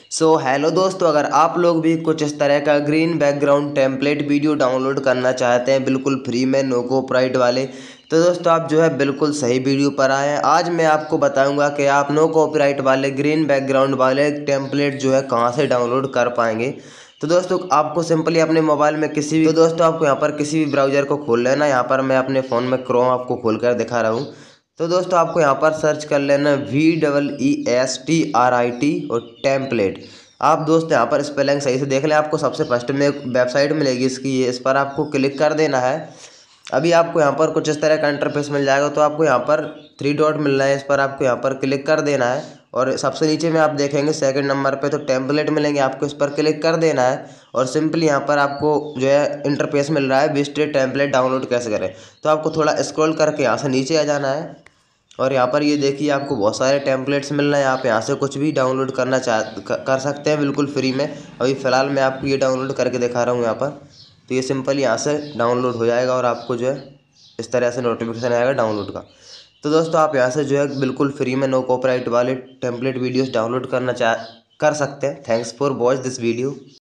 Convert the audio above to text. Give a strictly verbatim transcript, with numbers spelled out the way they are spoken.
So hello दोस्तों, अगर आप लोग भी कुछ इस तरह का green background template video download करना चाहते हैं बिल्कुल फ्री में, नो कॉपीराइट वाले, तो दोस्तों आप जो है बिल्कुल सही वीडियो पर आए हैं। आज मैं आपको बताऊंगा कि आप नो कॉपीराइट वाले ग्रीन बैकग्राउंड वाले टेम्पलेट जो है कहां से डाउनलोड कर पाएंगे। तो दोस्तों आपको सिंपली अपने मोबाइल में किसी भी तो दोस्तों आपको यहाँ पर किसी भी ब्राउज़र को खोल लेना। यहाँ पर मैं अपने फ़ोन में क्रोम आपको खोल कर दिखा रहा हूँ। तो दोस्तों आपको यहाँ पर सर्च कर लेना V double E S T R I T और टेम्पलेट। आप दोस्त यहाँ पर स्पेलिंग सही से देख लें। आपको सबसे फर्स्ट में एक वेबसाइट मिलेगी इसकी, इस पर आपको क्लिक कर देना है। अभी आपको यहाँ पर कुछ इस तरह का इंटरफेस मिल जाएगा। तो आपको यहाँ पर थ्री डॉट मिल रहा है, इस पर आपको यहाँ पर क्लिक कर देना है और सबसे नीचे में आप देखेंगे सेकंड नंबर पे तो टेम्पलेट मिलेंगे, आपको इस पर क्लिक कर देना है और सिंपली यहाँ पर आपको जो है इंटरफेस मिल रहा है विस्टेड टेम्पलेट डाउनलोड कैसे करें। तो आपको थोड़ा स्क्रॉल करके यहाँ से नीचे आ जाना है और यहाँ पर ये देखिए आपको बहुत सारे टेम्पलेट्स मिल रहे हैं। आप यहाँ से कुछ भी डाउनलोड करना चाह कर सकते हैं बिल्कुल फ्री में। अभी फ़िलहाल मैं आपको ये डाउनलोड करके दिखा रहा हूँ यहाँ पर। तो ये सिंपल यहाँ से डाउनलोड हो जाएगा और आपको जो है इस तरह से नोटिफिकेशन आएगा डाउनलोड का। तो दोस्तों आप यहाँ से जो है बिल्कुल फ्री में नो कॉपीराइट वाले टेम्पलेट वीडियोस डाउनलोड करना चाह कर सकते हैं। Thanks for watch this video.